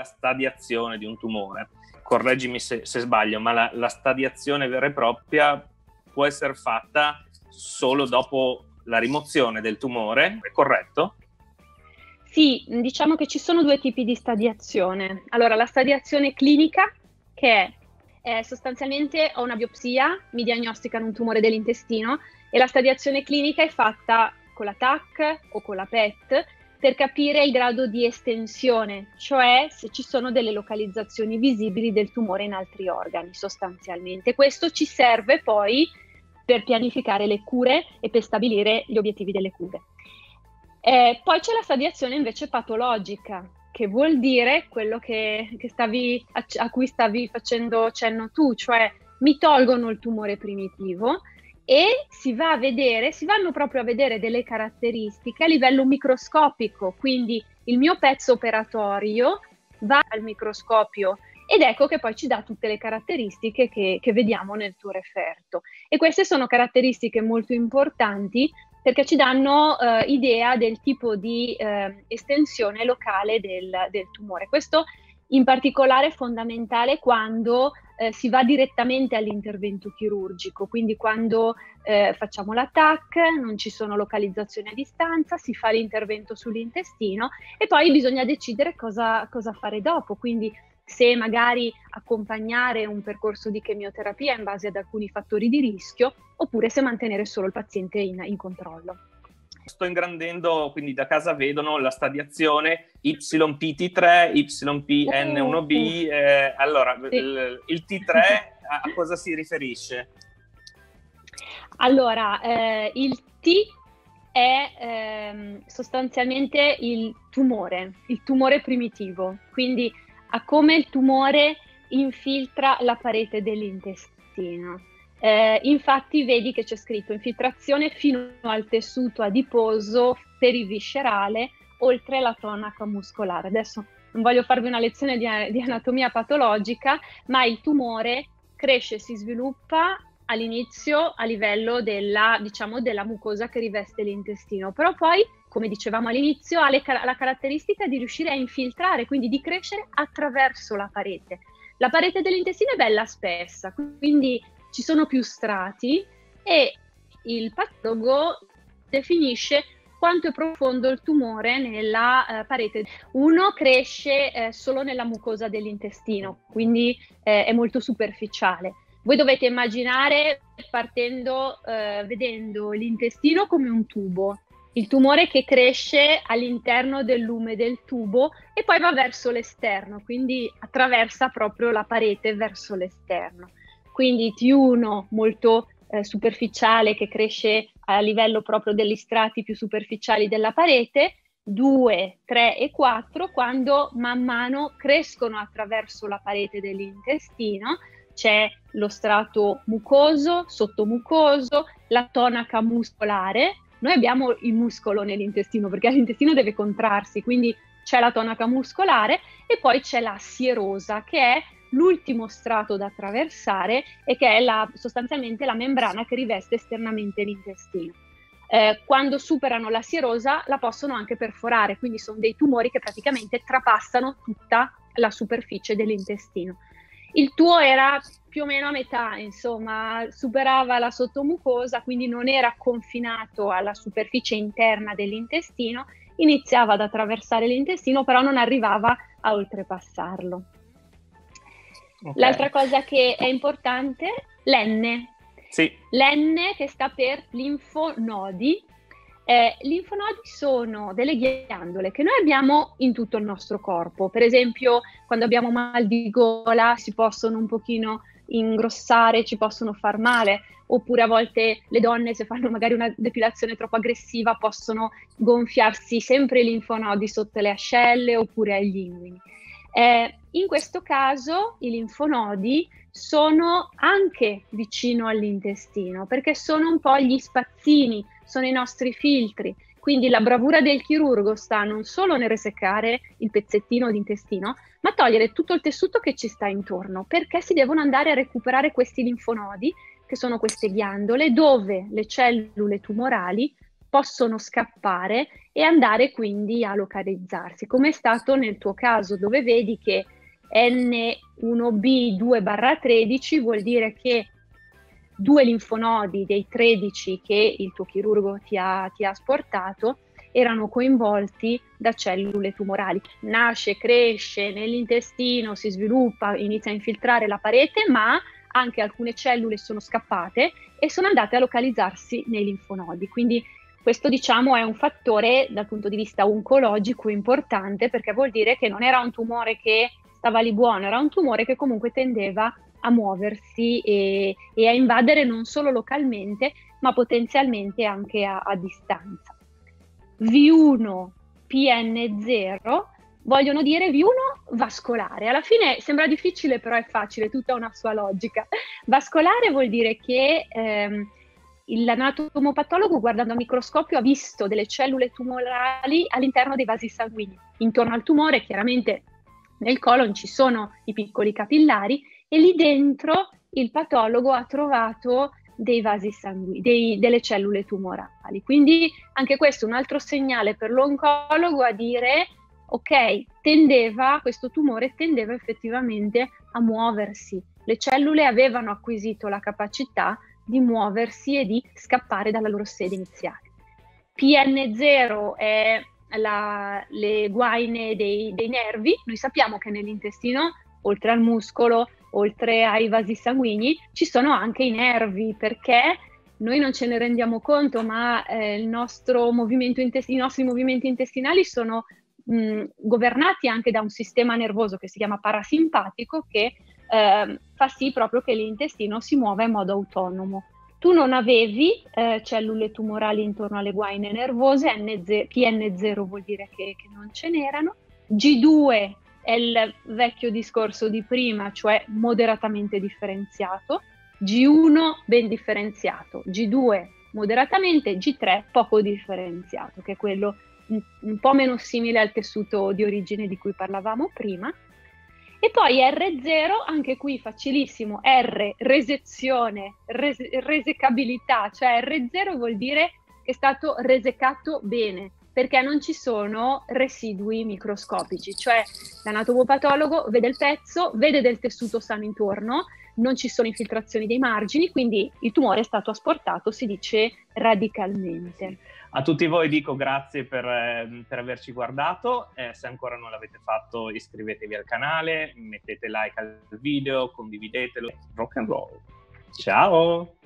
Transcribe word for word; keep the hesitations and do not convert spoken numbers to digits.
la stadiazione di un tumore. Correggimi se, se sbaglio, ma la, la stadiazione vera e propria può essere fatta solo dopo la rimozione del tumore, è corretto? Sì, diciamo che ci sono due tipi di stadiazione. Allora, la stadiazione clinica, che è, è sostanzialmente ho una biopsia, mi diagnosticano un tumore dell'intestino, e la stadiazione clinica è fatta con la T A C o con la P E T per capire il grado di estensione, cioè se ci sono delle localizzazioni visibili del tumore in altri organi sostanzialmente. Questo ci serve poi per pianificare le cure e per stabilire gli obiettivi delle cure. Eh, poi c'è la stadiazione invece patologica, che vuol dire quello che, che stavi, a, a cui stavi facendo cenno tu, cioè mi tolgono il tumore primitivo e si va a vedere, si vanno proprio a vedere delle caratteristiche a livello microscopico, quindi il mio pezzo operatorio va al microscopio ed ecco che poi ci dà tutte le caratteristiche che, che vediamo nel tuo referto. E queste sono caratteristiche molto importanti perché ci danno eh, idea del tipo di eh, estensione locale del, del tumore. Questo in particolare è fondamentale quando eh, si va direttamente all'intervento chirurgico, quindi quando eh, facciamo la T A C, non ci sono localizzazioni a distanza, si fa l'intervento sull'intestino e poi bisogna decidere cosa, cosa fare dopo, quindi se magari accompagnare un percorso di chemioterapia in base ad alcuni fattori di rischio, oppure se mantenere solo il paziente in, in controllo. Sto ingrandendo, quindi da casa vedono la stadiazione Y P T tre, Y P N uno B, eh, allora sì. il, il T tre a, a cosa si riferisce? Allora, eh, il T è ehm, sostanzialmente il tumore, il tumore primitivo, quindi a come il tumore infiltra la parete dell'intestino. Eh, infatti vedi che c'è scritto infiltrazione fino al tessuto adiposo periviscerale oltre la tonaca muscolare. Adesso non voglio farvi una lezione di, di anatomia patologica, ma il tumore cresce e si sviluppa all'inizio a livello della, diciamo, della mucosa che riveste l'intestino, però poi, come dicevamo all'inizio, ha le, la caratteristica di riuscire a infiltrare, quindi di crescere attraverso la parete. La parete dell'intestino è bella spessa, quindi ci sono più strati e il patologo definisce quanto è profondo il tumore nella eh, parete. Uno cresce eh, solo nella mucosa dell'intestino, quindi eh, è molto superficiale. Voi dovete immaginare partendo, eh, vedendo l'intestino come un tubo, il tumore che cresce all'interno del lume del tubo e poi va verso l'esterno, quindi attraversa proprio la parete verso l'esterno. Quindi T uno molto eh, superficiale che cresce a livello proprio degli strati più superficiali della parete, due, tre e quattro quando man mano crescono attraverso la parete dell'intestino. C'è lo strato mucoso, sottomucoso, la tonaca muscolare. Noi abbiamo il muscolo nell'intestino perché l'intestino deve contrarsi, quindi c'è la tonaca muscolare e poi c'è la sierosa che è l'ultimo strato da attraversare e che è la, sostanzialmente la membrana che riveste esternamente l'intestino. Eh, quando superano la sierosa la possono anche perforare, quindi sono dei tumori che praticamente trapassano tutta la superficie dell'intestino. Il tuo era più o meno a metà, insomma, superava la sottomucosa, quindi non era confinato alla superficie interna dell'intestino, iniziava ad attraversare l'intestino, però non arrivava a oltrepassarlo. Okay. L'altra cosa che è importante, l'N. Sì. L'N che sta per linfonodi. Eh, linfonodi sono delle ghiandole che noi abbiamo in tutto il nostro corpo. Per esempio, quando abbiamo mal di gola si possono un pochino ingrossare, ci possono far male, oppure a volte le donne, se fanno magari una depilazione troppo aggressiva, possono gonfiarsi sempre i linfonodi sotto le ascelle oppure agli inguini. Eh, in questo caso i linfonodi sono anche vicino all'intestino perché sono un po' gli spazzini, sono i nostri filtri, quindi la bravura del chirurgo sta non solo nel resecare il pezzettino di intestino, ma togliere tutto il tessuto che ci sta intorno, perché si devono andare a recuperare questi linfonodi, che sono queste ghiandole, dove le cellule tumorali possono scappare e andare quindi a localizzarsi, come è stato nel tuo caso, dove vedi che N uno B due tredici vuol dire che due linfonodi dei tredici che il tuo chirurgo ti ha, ti ha asportato erano coinvolti da cellule tumorali. Nasce, cresce nell'intestino, si sviluppa, inizia a infiltrare la parete, ma anche alcune cellule sono scappate e sono andate a localizzarsi nei linfonodi. Quindi questo, diciamo, è un fattore dal punto di vista oncologico importante, perché vuol dire che non era un tumore che stava lì buono, era un tumore che comunque tendeva a muoversi e, e a invadere non solo localmente, ma potenzialmente anche a, a distanza. V uno P N zero vogliono dire V uno vascolare. Alla fine sembra difficile, però è facile, tutta una sua logica. Vascolare vuol dire che ehm, l'anatomopatologo, guardando a microscopio, ha visto delle cellule tumorali all'interno dei vasi sanguigni. Intorno al tumore, chiaramente nel colon, ci sono i piccoli capillari e lì dentro il patologo ha trovato dei vasi sanguigni, dei, delle cellule tumorali. Quindi anche questo è un altro segnale per l'oncologo a dire: ok, tendeva, questo tumore tendeva effettivamente a muoversi. Le cellule avevano acquisito la capacità di muoversi e di scappare dalla loro sede iniziale. P N zero è la, le guaine dei, dei nervi. Noi sappiamo che nell'intestino, oltre al muscolo, oltre ai vasi sanguigni, ci sono anche i nervi, perché noi non ce ne rendiamo conto, ma eh, il nostro movimento intest- i nostri movimenti intestinali sono mh, governati anche da un sistema nervoso che si chiama parasimpatico, che eh, fa sì proprio che l'intestino si muova in modo autonomo. Tu non avevi eh, cellule tumorali intorno alle guaine nervose, P N zero vuol dire che, che non ce n'erano, G due è il vecchio discorso di prima, cioè moderatamente differenziato, G uno ben differenziato, G due moderatamente, G tre poco differenziato, che è quello un, un po' meno simile al tessuto di origine di cui parlavamo prima. E poi R zero, anche qui facilissimo, R, resezione, res, resecabilità, cioè R zero vuol dire che è stato resecato bene, perché non ci sono residui microscopici, cioè l'anatomopatologo vede il pezzo, vede del tessuto sano intorno, non ci sono infiltrazioni dei margini, quindi il tumore è stato asportato, si dice, radicalmente. A tutti voi dico grazie per, eh, per averci guardato, eh, se ancora non l'avete fatto iscrivetevi al canale, mettete like al video, condividetelo, rock and roll. Ciao!